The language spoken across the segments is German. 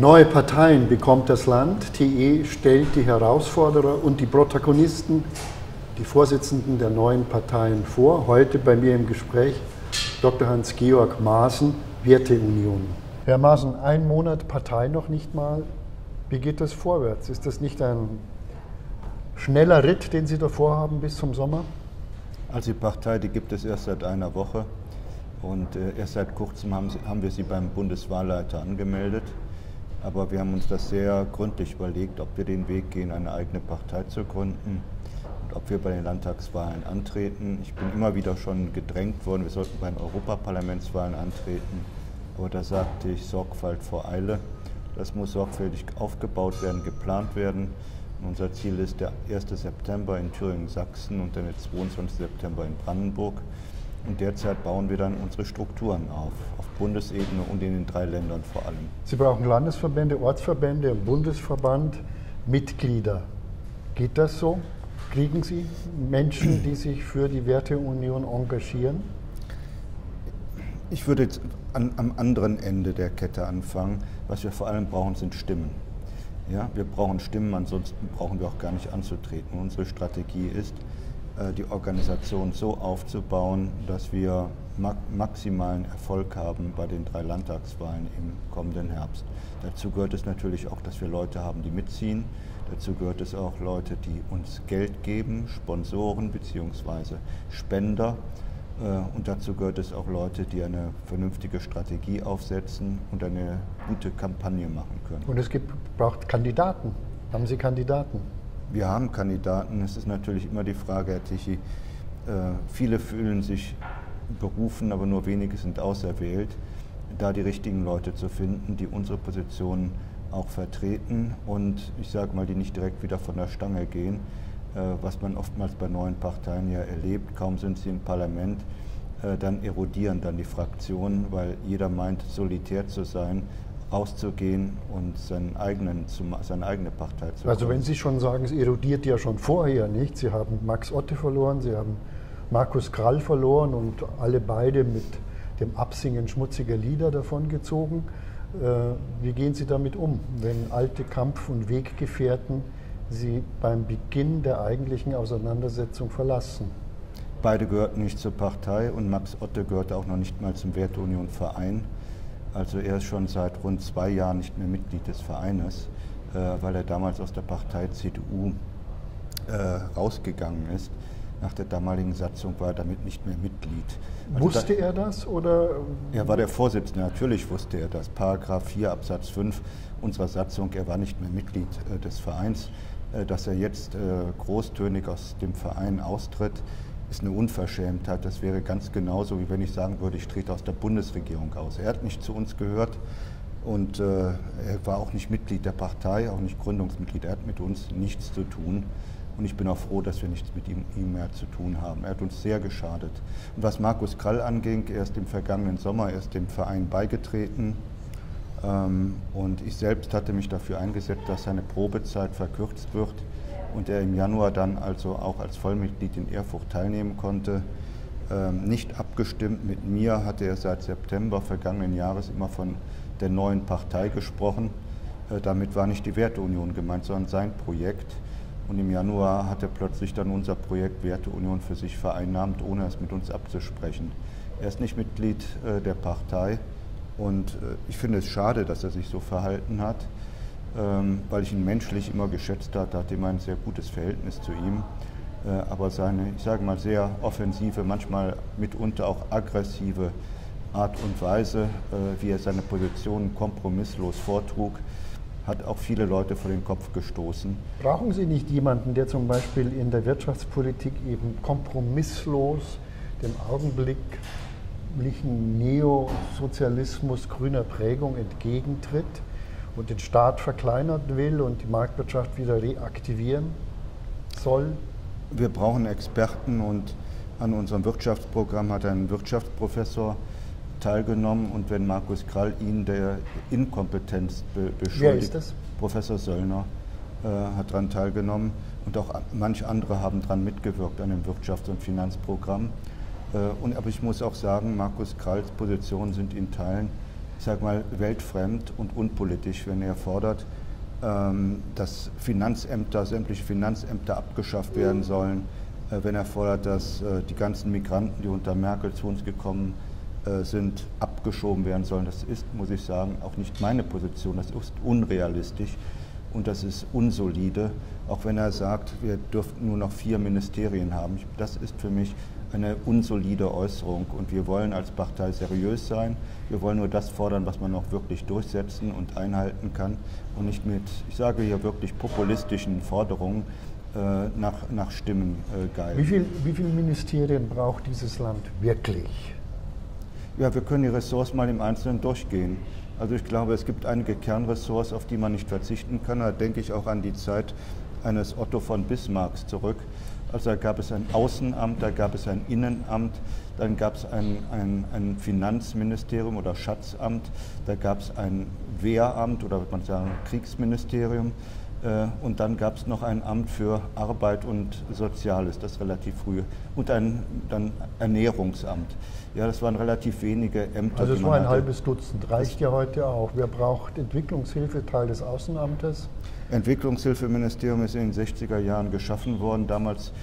Neue Parteien bekommt das Land. TE stellt die Herausforderer und die Protagonisten, die Vorsitzenden der neuen Parteien vor. Heute bei mir im Gespräch Dr. Hans-Georg Maaßen, Werteunion. Herr Maaßen, ein Monat Partei noch nicht mal. Wie geht das vorwärts? Ist das nicht ein schneller Ritt, den Sie davor haben bis zum Sommer? Also die Partei, die gibt es erst seit einer Woche und erst seit kurzem haben wir sie beim Bundeswahlleiter angemeldet. Aber wir haben uns das sehr gründlich überlegt, ob wir den Weg gehen, eine eigene Partei zu gründen und ob wir bei den Landtagswahlen antreten. Ich bin immer wieder schon gedrängt worden, wir sollten bei den Europaparlamentswahlen antreten. Aber da sagte ich, Sorgfalt vor Eile. Das muss sorgfältig aufgebaut werden, geplant werden. Und unser Ziel ist der 1. September in Thüringen-Sachsen und dann der 22. September in Brandenburg. Und derzeit bauen wir dann unsere Strukturen auf Bundesebene und in den 3 Ländern vor allem. Sie brauchen Landesverbände, Ortsverbände, einen Bundesverband, Mitglieder. Geht das so? Kriegen Sie Menschen, die sich für die Werteunion engagieren? Ich würde jetzt am anderen Ende der Kette anfangen. Was wir vor allem brauchen, sind Stimmen. Ja, wir brauchen Stimmen, ansonsten brauchen wir auch gar nicht anzutreten. Unsere Strategie ist, die Organisation so aufzubauen, dass wir maximalen Erfolg haben bei den 3 Landtagswahlen im kommenden Herbst. Dazu gehört es natürlich auch, dass wir Leute haben, die mitziehen. Dazu gehört es auch Leute, die uns Geld geben, Sponsoren bzw. Spender. Und dazu gehört es auch Leute, die eine vernünftige Strategie aufsetzen und eine gute Kampagne machen können. Und es braucht Kandidaten. Haben Sie Kandidaten? Wir haben Kandidaten. Es ist natürlich immer die Frage, Herr Tichy, viele fühlen sich berufen, aber nur wenige sind auserwählt, da die richtigen Leute zu finden, die unsere Positionen auch vertreten und ich sage mal, die nicht direkt wieder von der Stange gehen, was man oftmals bei neuen Parteien ja erlebt. Kaum sind sie im Parlament, dann erodieren dann die Fraktionen, weil jeder meint, solitär zu sein, rauszugehen und seine eigene Partei zu gründen. Also wenn Sie schon sagen, es erodiert ja schon vorher nicht. Sie haben Max Otte verloren, Sie haben Markus Krall verloren und alle beide mit dem Absingen schmutziger Lieder davongezogen. Wie gehen Sie damit um, wenn alte Kampf- und Weggefährten Sie beim Beginn der eigentlichen Auseinandersetzung verlassen? Beide gehörten nicht zur Partei und Max Otte gehörte auch noch nicht mal zum Werteunion-Verein. Also er ist schon seit rund 2 Jahren nicht mehr Mitglied des Vereines, weil er damals aus der Partei CDU rausgegangen ist. Nach der damaligen Satzung war er damit nicht mehr Mitglied. Also wusste er das? Oder? Er war der Vorsitzende, natürlich wusste er das. Paragraph 4 Absatz 5 unserer Satzung, er war nicht mehr Mitglied des Vereins. Dass er jetzt großtönig aus dem Verein austritt, ist eine Unverschämtheit. Das wäre ganz genauso, wie wenn ich sagen würde, ich trete aus der Bundesregierung aus. Er hat nicht zu uns gehört und er war auch nicht Mitglied der Partei, auch nicht Gründungsmitglied. Er hat mit uns nichts zu tun und ich bin auch froh, dass wir nichts mit ihm mehr zu tun haben. Er hat uns sehr geschadet. Und was Markus Krall anging, er ist im vergangenen Sommer erst dem Verein beigetreten und ich selbst hatte mich dafür eingesetzt, dass seine Probezeit verkürzt wird und er im Januar dann also auch als Vollmitglied in Erfurt teilnehmen konnte. Nicht abgestimmt mit mir hatte er seit September vergangenen Jahres immer von der neuen Partei gesprochen. Damit war nicht die Werteunion gemeint, sondern sein Projekt. Und im Januar hat er plötzlich dann unser Projekt Werteunion für sich vereinnahmt, ohne es mit uns abzusprechen. Er ist nicht Mitglied der Partei und ich finde es schade, dass er sich so verhalten hat. Weil ich ihn menschlich immer geschätzt hatte immer ein sehr gutes Verhältnis zu ihm. Aber seine, ich sage mal, sehr offensive, manchmal mitunter auch aggressive Art und Weise, wie er seine Position kompromisslos vortrug, hat auch viele Leute vor den Kopf gestoßen. Brauchen Sie nicht jemanden, der zum Beispiel in der Wirtschaftspolitik eben kompromisslos dem augenblicklichen Neosozialismus grüner Prägung entgegentritt und den Staat verkleinern will und die Marktwirtschaft wieder reaktivieren soll? Wir brauchen Experten und an unserem Wirtschaftsprogramm hat ein Wirtschaftsprofessor teilgenommen und wenn Markus Krall ihn der Inkompetenz beschuldigt, wer ist das? Professor Söllner hat daran teilgenommen und auch manche andere haben daran mitgewirkt an dem Wirtschafts- und Finanzprogramm. Aber ich muss auch sagen, Markus Kralls Positionen sind in Teilen ich sage mal, weltfremd und unpolitisch, wenn er fordert, dass sämtliche Finanzämter abgeschafft werden sollen, wenn er fordert, dass die ganzen Migranten, die unter Merkel zu uns gekommen sind, abgeschoben werden sollen. Das ist, muss ich sagen, auch nicht meine Position. Das ist unrealistisch und das ist unsolide, auch wenn er sagt, wir dürften nur noch 4 Ministerien haben. Das ist für mich eine unsolide Äußerung und wir wollen als Partei seriös sein. Wir wollen nur das fordern, was man auch wirklich durchsetzen und einhalten kann und nicht mit, ich sage hier wirklich populistischen Forderungen nach Stimmen geilen. Wie viele Ministerien braucht dieses Land wirklich? Ja, wir können die Ressorts mal im Einzelnen durchgehen. Also ich glaube, es gibt einige Kernressorts, auf die man nicht verzichten kann. Da denke ich auch an die Zeit eines Otto von Bismarcks zurück. Also da gab es ein Außenamt, da gab es ein Innenamt, dann gab es ein Finanzministerium oder Schatzamt, da gab es ein Wehramt oder würde man sagen Kriegsministerium und dann gab es noch ein Amt für Arbeit und Soziales, das relativ früh, und dann Ernährungsamt. Ja, das waren relativ wenige Ämter. Also es war ein halbes Dutzend, reicht ja heute auch. Wer braucht Entwicklungshilfe, Teil des Außenamtes? Entwicklungshilfeministerium ist in den 60er Jahren geschaffen worden. Damals,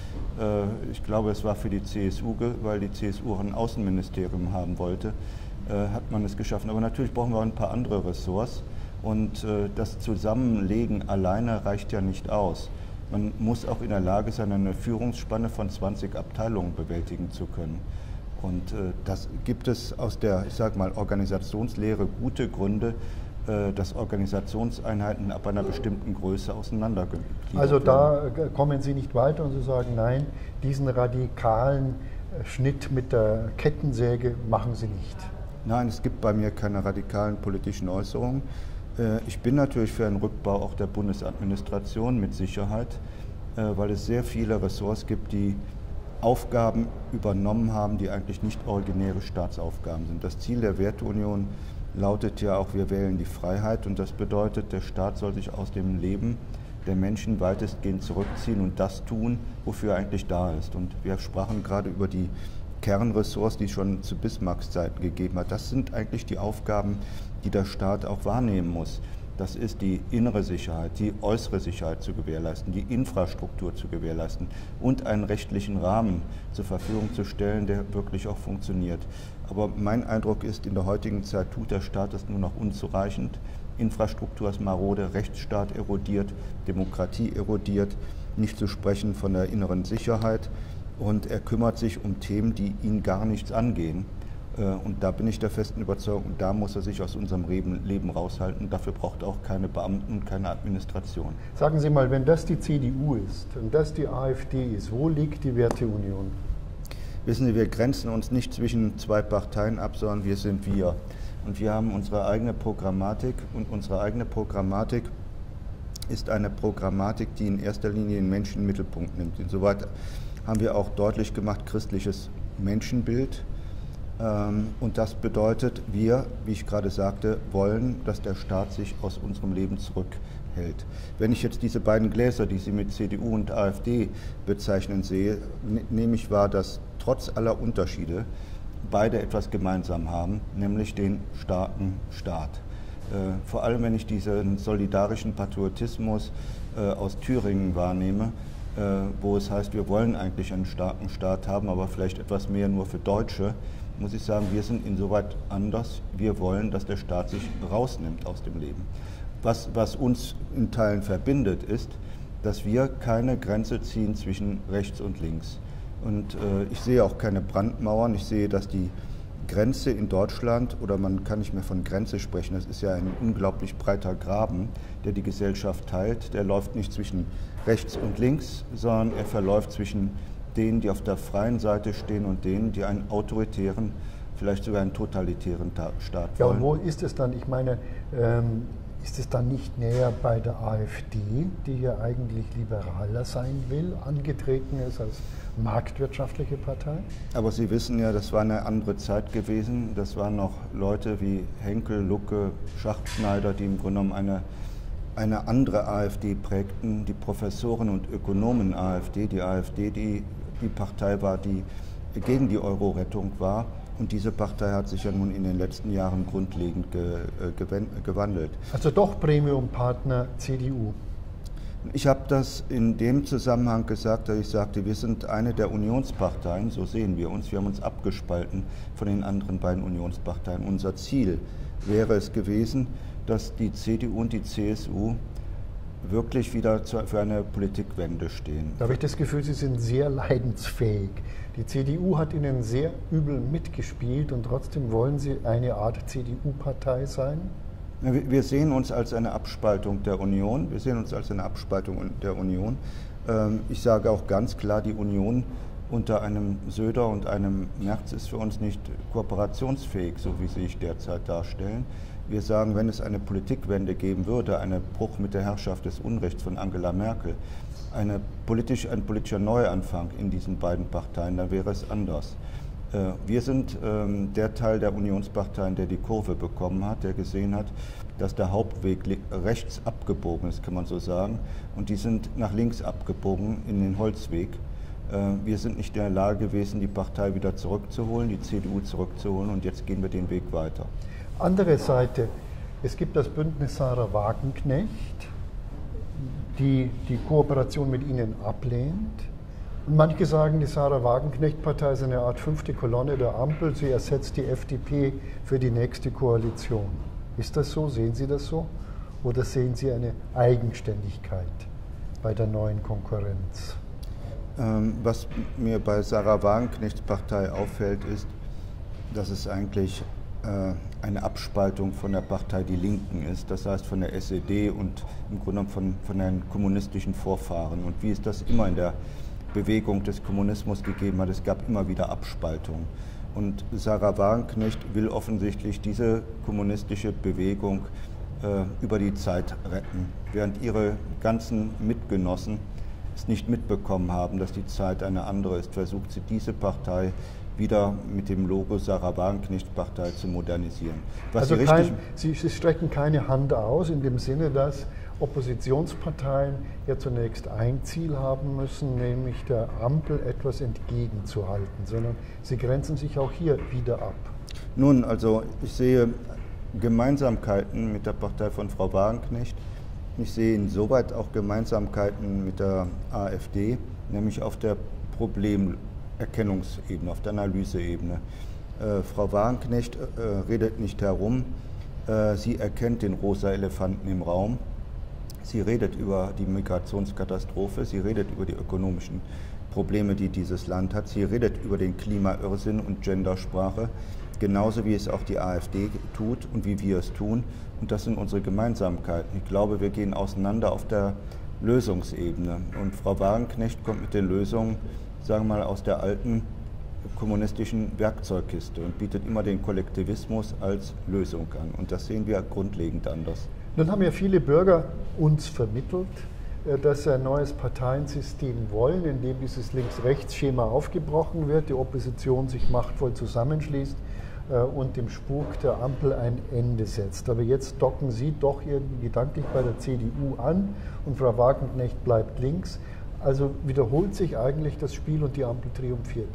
ich glaube, es war für die CSU, weil die CSU auch ein Außenministerium haben wollte, hat man es geschaffen. Aber natürlich brauchen wir auch ein paar andere Ressorts. Und das Zusammenlegen alleine reicht ja nicht aus. Man muss auch in der Lage sein, eine Führungsspanne von 20 Abteilungen bewältigen zu können. Und das gibt es aus der, ich sage mal, Organisationslehre gute Gründe, dass Organisationseinheiten ab einer bestimmten Größe auseinandergehen. Also da kommen Sie nicht weiter und Sie sagen, nein, diesen radikalen Schnitt mit der Kettensäge machen Sie nicht. Nein, es gibt bei mir keine radikalen politischen Äußerungen. Ich bin natürlich für einen Rückbau auch der Bundesadministration mit Sicherheit, weil es sehr viele Ressorts gibt, die Aufgaben übernommen haben, die eigentlich nicht originäre Staatsaufgaben sind. Das Ziel der Werteunion lautet ja auch, wir wählen die Freiheit und das bedeutet, der Staat soll sich aus dem Leben der Menschen weitestgehend zurückziehen und das tun, wofür er eigentlich da ist. Und wir sprachen gerade über die Kernressorts, die es schon zu Bismarcks Zeiten gegeben hat. Das sind eigentlich die Aufgaben, die der Staat auch wahrnehmen muss. Das ist die innere Sicherheit, die äußere Sicherheit zu gewährleisten, die Infrastruktur zu gewährleisten und einen rechtlichen Rahmen zur Verfügung zu stellen, der wirklich auch funktioniert. Aber mein Eindruck ist, in der heutigen Zeit tut der Staat das nur noch unzureichend. Infrastruktur ist marode, Rechtsstaat erodiert, Demokratie erodiert, nicht zu sprechen von der inneren Sicherheit. Und er kümmert sich um Themen, die ihn gar nichts angehen. Und da bin ich der festen Überzeugung, da muss er sich aus unserem Leben raushalten. Dafür braucht er auch keine Beamten und keine Administration. Sagen Sie mal, wenn das die CDU ist und das die AfD ist, wo liegt die Werteunion? Wissen Sie, wir grenzen uns nicht zwischen zwei Parteien ab, sondern wir sind wir. Und wir haben unsere eigene Programmatik und unsere eigene Programmatik ist eine Programmatik, die in erster Linie den Menschen in den Mittelpunkt nimmt. Insoweit haben wir auch deutlich gemacht, christliches Menschenbild. Und das bedeutet, wir, wie ich gerade sagte, wollen, dass der Staat sich aus unserem Leben zurückhält. Wenn ich jetzt diese beiden Gläser, die Sie mit CDU und AfD bezeichnen, sehe, nehme ich wahr, dass trotz aller Unterschiede beide etwas gemeinsam haben, nämlich den starken Staat. Vor allem, wenn ich diesen solidarischen Patriotismus aus Thüringen wahrnehme, wo es heißt, wir wollen eigentlich einen starken Staat haben, aber vielleicht etwas mehr nur für Deutsche, muss ich sagen, wir sind insoweit anders. Wir wollen, dass der Staat sich rausnimmt aus dem Leben. Was uns in Teilen verbindet, ist, dass wir keine Grenze ziehen zwischen rechts und links. Und ich sehe auch keine Brandmauern. Ich sehe, dass die Grenze in Deutschland, oder man kann nicht mehr von Grenze sprechen, das ist ja ein unglaublich breiter Graben, der die Gesellschaft teilt. Der läuft nicht zwischen rechts und links, sondern er verläuft zwischen denen, die auf der freien Seite stehen und denen, die einen autoritären, vielleicht sogar einen totalitären Staat wollen. Ja, und wo ist es dann? Ich meine, ist es dann nicht näher bei der AfD, die ja eigentlich liberaler sein will, angetreten ist als marktwirtschaftliche Partei? Aber Sie wissen ja, das war eine andere Zeit gewesen. Das waren noch Leute wie Henkel, Lucke, Schachtschneider, die im Grunde genommen eine andere AfD prägten, die Professoren und Ökonomen AfD. Die AfD, die Partei war, die gegen die Euro-Rettung war. Und diese Partei hat sich ja nun in den letzten Jahren grundlegend gewandelt. Also doch Premium-Partner CDU. Ich habe das in dem Zusammenhang gesagt, dass ich sagte, wir sind eine der Unionsparteien, so sehen wir uns. Wir haben uns abgespalten von den anderen beiden Unionsparteien. Unser Ziel wäre es gewesen, dass die CDU und die CSU wirklich wieder für eine Politikwende stehen. Da habe ich das Gefühl, Sie sind sehr leidensfähig. Die CDU hat Ihnen sehr übel mitgespielt und trotzdem wollen Sie eine Art CDU-Partei sein? Wir sehen uns als eine Abspaltung der Union. Wir sehen uns als eine Abspaltung der Union. Ich sage auch ganz klar, die Union unter einem Söder und einem Merz ist für uns nicht kooperationsfähig, so wie sie sich derzeit darstellen. Wir sagen, wenn es eine Politikwende geben würde, einen Bruch mit der Herrschaft des Unrechts von Angela Merkel, ein politischer Neuanfang in diesen beiden Parteien, dann wäre es anders. Wir sind der Teil der Unionsparteien, der die Kurve bekommen hat, der gesehen hat, dass der Hauptweg rechts abgebogen ist, kann man so sagen, und die sind nach links abgebogen in den Holzweg. Wir sind nicht in der Lage gewesen, die Partei wieder zurückzuholen, die CDU zurückzuholen, und jetzt gehen wir den Weg weiter. Andere Seite, es gibt das Bündnis Sahra Wagenknecht, die die Kooperation mit Ihnen ablehnt. Und manche sagen, die Sahra Wagenknecht-Partei ist eine Art 5. Kolonne der Ampel, sie ersetzt die FDP für die nächste Koalition. Ist das so? Sehen Sie das so? Oder sehen Sie eine Eigenständigkeit bei der neuen Konkurrenz? Was mir bei Sahra Wagenknechts Partei auffällt, ist, dass es eigentlich eine Abspaltung von der Partei Die Linken ist, das heißt von der SED und im Grunde genommen von den kommunistischen Vorfahren. Und wie es das immer in der Bewegung des Kommunismus gegeben hat, es gab immer wieder Abspaltungen. Und Sahra Wagenknecht will offensichtlich diese kommunistische Bewegung über die Zeit retten, während ihre ganzen Mitgenossen es nicht mitbekommen haben, dass die Zeit eine andere ist, versucht sie diese Partei wieder mit dem Logo Sahra Wagenknecht-Partei zu modernisieren. Was also Sie strecken keine Hand aus in dem Sinne, dass Oppositionsparteien ja zunächst ein Ziel haben müssen, nämlich der Ampel etwas entgegenzuhalten, sondern Sie grenzen sich auch hier wieder ab. Nun, also ich sehe Gemeinsamkeiten mit der Partei von Frau Wagenknecht. Ich sehe insoweit auch Gemeinsamkeiten mit der AfD, nämlich auf der Problemerkennungsebene, auf der Analyseebene. Frau Wagenknecht redet nicht herum, sie erkennt den rosa Elefanten im Raum. Sie redet über die Migrationskatastrophe, sie redet über die ökonomischen Probleme, die dieses Land hat, sie redet über den Klimairrsinn und Gendersprache, genauso wie es auch die AfD tut und wie wir es tun. Und das sind unsere Gemeinsamkeiten. Ich glaube, wir gehen auseinander auf der Lösungsebene. Und Frau Wagenknecht kommt mit den Lösungen, sagen wir mal, aus der alten kommunistischen Werkzeugkiste und bietet immer den Kollektivismus als Lösung an. Und das sehen wir grundlegend anders. Nun haben ja viele Bürger uns vermittelt, dass sie ein neues Parteiensystem wollen, in dem dieses Links-Rechts-Schema aufgebrochen wird, die Opposition sich machtvoll zusammenschließt und dem Spuk der Ampel ein Ende setzt. Aber jetzt docken Sie doch irgendwie gedanklich bei der CDU an und Frau Wagenknecht bleibt links. Also wiederholt sich eigentlich das Spiel und die Ampel triumphiert?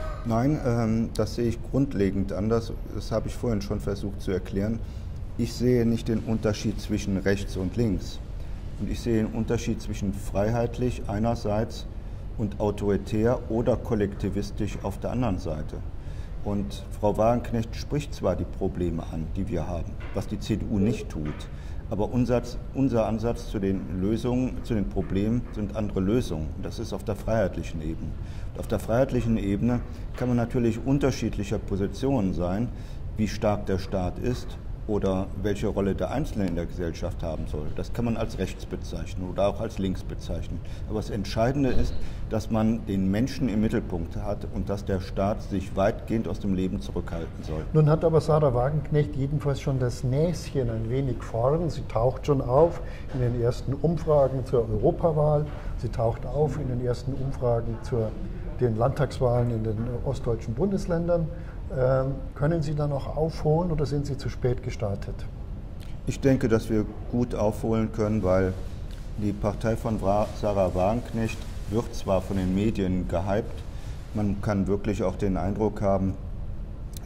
Nein, das sehe ich grundlegend anders. Das habe ich vorhin schon versucht zu erklären. Ich sehe nicht den Unterschied zwischen rechts und links. Und ich sehe den Unterschied zwischen freiheitlich einerseits und autoritär oder kollektivistisch auf der anderen Seite. Und Frau Wagenknecht spricht zwar die Probleme an, die wir haben, was die CDU nicht tut, aber unser Ansatz zu den Lösungen, zu den Problemen sind andere Lösungen. Und das ist auf der freiheitlichen Ebene. Und auf der freiheitlichen Ebene kann man natürlich unterschiedlicher Positionen sein, wie stark der Staat ist oder welche Rolle der Einzelne in der Gesellschaft haben soll. Das kann man als rechts bezeichnen oder auch als links bezeichnen. Aber das Entscheidende ist, dass man den Menschen im Mittelpunkt hat und dass der Staat sich weitgehend aus dem Leben zurückhalten soll. Nun hat aber Sahra Wagenknecht jedenfalls schon das Näschen ein wenig vorn. Sie taucht schon auf in den ersten Umfragen zur Europawahl. Sie taucht auf in den ersten Umfragen zu den Landtagswahlen in den ostdeutschen Bundesländern. Können Sie da noch aufholen oder sind Sie zu spät gestartet? Ich denke, dass wir gut aufholen können, weil die Partei von Sahra Wagenknecht wird zwar von den Medien gehypt, man kann wirklich auch den Eindruck haben,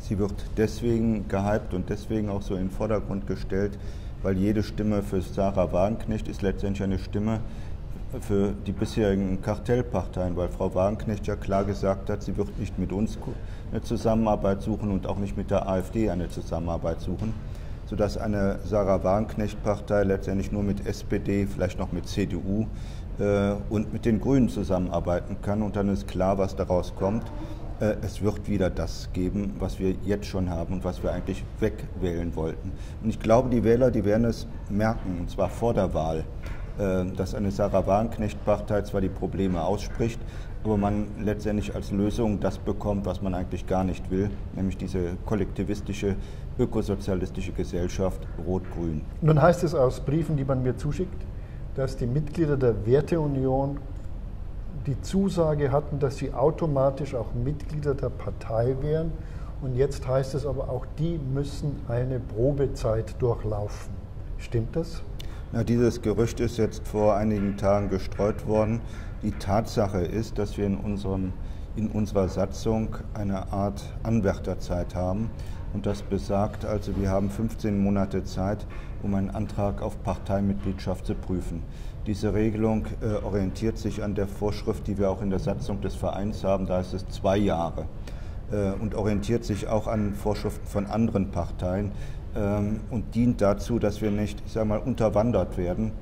Sie wird deswegen gehypt und deswegen auch so in den Vordergrund gestellt, weil jede Stimme für Sarah Wagenknecht ist letztendlich eine Stimme für die bisherigen Kartellparteien, weil Frau Wagenknecht ja klar gesagt hat, sie wird nicht mit uns eine Zusammenarbeit suchen und auch nicht mit der AfD eine Zusammenarbeit suchen, sodass eine Sarah Wagenknecht-Partei letztendlich nur mit SPD, vielleicht noch mit CDU und mit den Grünen zusammenarbeiten kann. Und dann ist klar, was daraus kommt. Es wird wieder das geben, was wir jetzt schon haben und was wir eigentlich wegwählen wollten. Und ich glaube, die Wähler, die werden es merken, und zwar vor der Wahl, dass eine Sarah Wagenknecht-Partei zwar die Probleme ausspricht, aber man letztendlich als Lösung das bekommt, was man eigentlich gar nicht will, nämlich diese kollektivistische, ökosozialistische Gesellschaft Rot-Grün. Nun heißt es aus Briefen, die man mir zuschickt, dass die Mitglieder der Werteunion die Zusage hatten, dass sie automatisch auch Mitglieder der Partei wären. Und jetzt heißt es aber auch, die müssen eine Probezeit durchlaufen. Stimmt das? Na, dieses Gerücht ist jetzt vor einigen Tagen gestreut worden. Die Tatsache ist, dass wir in unserer Satzung eine Art Anwärterzeit haben. Und das besagt also, wir haben 15 Monate Zeit, um einen Antrag auf Parteimitgliedschaft zu prüfen. Diese Regelung orientiert sich an der Vorschrift, die wir auch in der Satzung des Vereins haben, da ist es 2 Jahre. Und orientiert sich auch an Vorschriften von anderen Parteien und dient dazu, dass wir nicht, ich sage mal, unterwandert werden,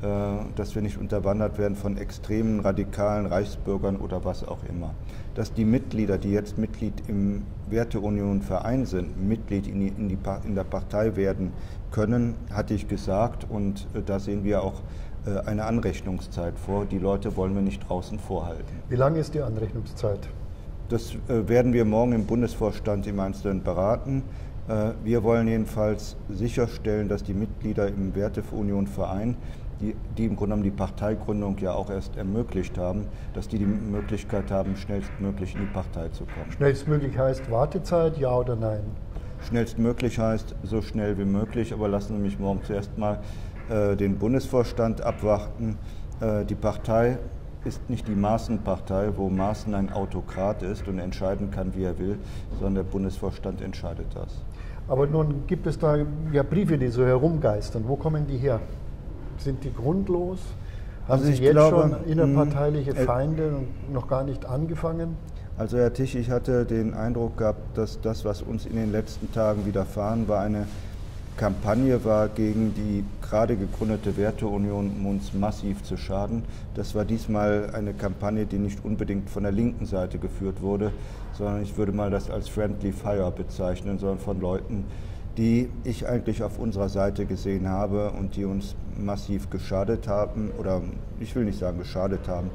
von extremen, radikalen Reichsbürgern oder was auch immer. Dass die Mitglieder, die jetzt Mitglied im Werteunion-Verein sind, Mitglied in der Partei werden können, hatte ich gesagt, und da sehen wir auch eine Anrechnungszeit vor. Die Leute wollen wir nicht draußen vorhalten. Wie lange ist die Anrechnungszeit? Das werden wir morgen im Bundesvorstand im Einzelnen beraten. Wir wollen jedenfalls sicherstellen, dass die Mitglieder im Werteunion-Verein, die im Grunde genommen die Parteigründung ja auch erst ermöglicht haben, dass die Möglichkeit haben, schnellstmöglich in die Partei zu kommen. Schnellstmöglich heißt Wartezeit, ja oder nein? Schnellstmöglich heißt so schnell wie möglich, aber lassen Sie mich morgen zuerst mal den Bundesvorstand abwarten. Die Partei ist nicht die Maaßen-Partei, wo Maaßen ein Autokrat ist und entscheiden kann, wie er will, sondern der Bundesvorstand entscheidet das. Aber nun gibt es da ja Briefe, die so herumgeistern. Wo kommen die her? Sind die grundlos? Haben Sie jetzt schon innerparteiliche Feinde und noch gar nicht angefangen? Also Herr Tisch, ich hatte den Eindruck gehabt, dass das, was uns in den letzten Tagen widerfahren war, eine Kampagne war gegen die gerade gegründete Werteunion, um uns massiv zu schaden. Das war diesmal eine Kampagne, die nicht unbedingt von der linken Seite geführt wurde, sondern ich würde mal das als Friendly Fire bezeichnen, sondern von Leuten, die ich eigentlich auf unserer Seite gesehen habe und die uns massiv geschadet haben, oder ich will nicht sagen geschadet haben,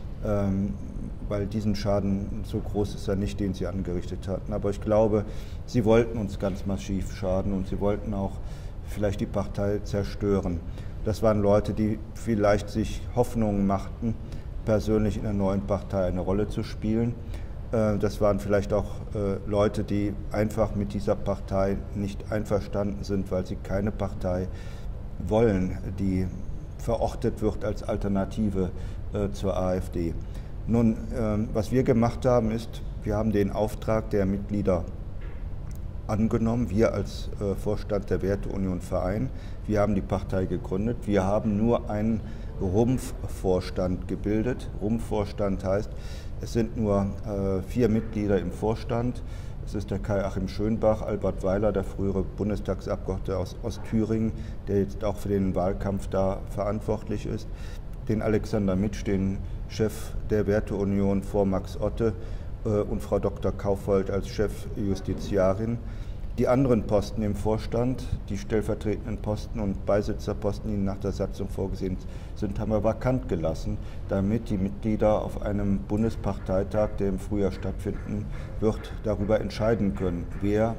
weil diesen Schaden so groß ist er nicht, den sie angerichtet hatten. Aber ich glaube, sie wollten uns ganz massiv schaden und sie wollten auch vielleicht die Partei zerstören. Das waren Leute, die vielleicht sich Hoffnungen machten, persönlich in der neuen Partei eine Rolle zu spielen. Das waren vielleicht auch Leute, die einfach mit dieser Partei nicht einverstanden sind, weil sie keine Partei wollen, die verortet wird als Alternative zur AfD. Nun, was wir gemacht haben, ist, wir haben den Auftrag der Mitglieder angenommen, wir als Vorstand der Werteunion Verein. Wir haben die Partei gegründet. Wir haben nur einen Rumpfvorstand gebildet. Rumpfvorstand heißt, es sind nur 4 Mitglieder im Vorstand. Es ist der Kai-Achim Schönbach, Albert Weiler, der frühere Bundestagsabgeordnete aus Thüringen, der jetzt auch für den Wahlkampf da verantwortlich ist, den Alexander Mitsch, den Chef der Werteunion vor Max Otte, und Frau Dr. Kaufhold als Chefjustiziarin. Die anderen Posten im Vorstand, die stellvertretenden Posten und Beisitzerposten, die nach der Satzung vorgesehen sind, haben wir vakant gelassen, damit die Mitglieder auf einem Bundesparteitag, der im Frühjahr stattfinden wird, darüber entscheiden können, wer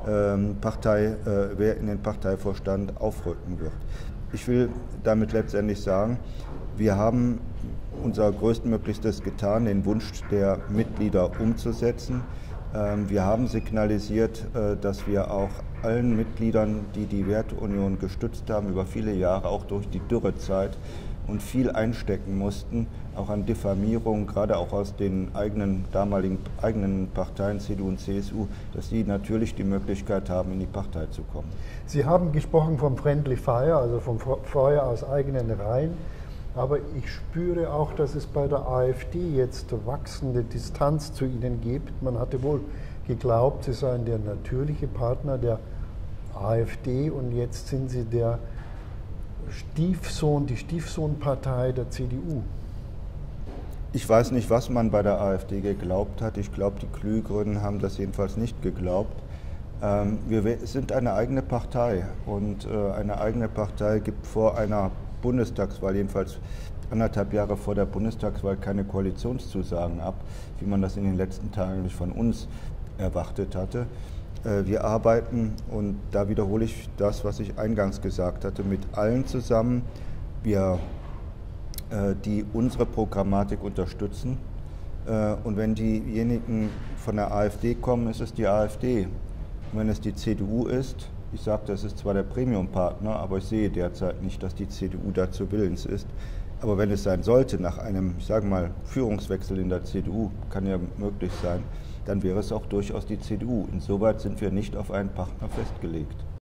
in den Parteivorstand aufrücken wird. Ich will damit letztendlich sagen, wir haben unser Größtmöglichstes getan, den Wunsch der Mitglieder umzusetzen. Wir haben signalisiert, dass wir auch allen Mitgliedern, die die Werteunion gestützt haben, über viele Jahre, auch durch die Dürrezeit, und viel einstecken mussten, auch an Diffamierung, gerade auch aus den damaligen eigenen Parteien CDU und CSU, dass die natürlich die Möglichkeit haben, in die Partei zu kommen. Sie haben gesprochen vom Friendly Fire, also vom Feuer aus eigenen Reihen. Aber ich spüre auch, dass es bei der AfD jetzt wachsende Distanz zu Ihnen gibt. Man hatte wohl geglaubt, Sie seien der natürliche Partner der AfD und jetzt sind Sie der Stiefsohn, die Stiefsohnpartei der CDU. Ich weiß nicht, was man bei der AfD geglaubt hat. Ich glaube, die Klügeren haben das jedenfalls nicht geglaubt. Wir sind eine eigene Partei und eine eigene Partei gibt vor einer Bundestagswahl, jedenfalls 1,5 Jahre vor der Bundestagswahl, keine Koalitionszusagen ab, wie man das in den letzten Tagen nicht von uns erwartet hatte. Wir arbeiten, und da wiederhole ich das, was ich eingangs gesagt hatte, mit allen zusammen, die unsere Programmatik unterstützen. Und wenn diejenigen von der AfD kommen, ist es die AfD. Und wenn es die CDU ist, ich sage, das ist zwar der Premium-Partner, aber ich sehe derzeit nicht, dass die CDU dazu willens ist. Aber wenn es sein sollte, nach einem, ich sage mal, Führungswechsel in der CDU, kann ja möglich sein, dann wäre es auch durchaus die CDU. Insoweit sind wir nicht auf einen Partner festgelegt.